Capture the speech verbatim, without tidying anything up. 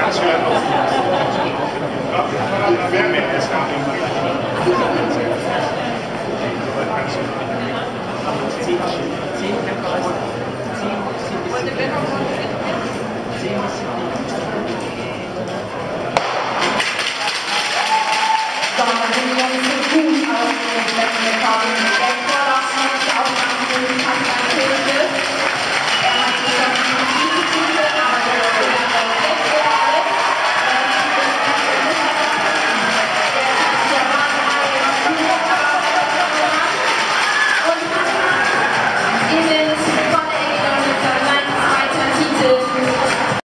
ganz höher noch. Wer mehr ist da? Sondern wenn wir uns gut aus den letzten Tagen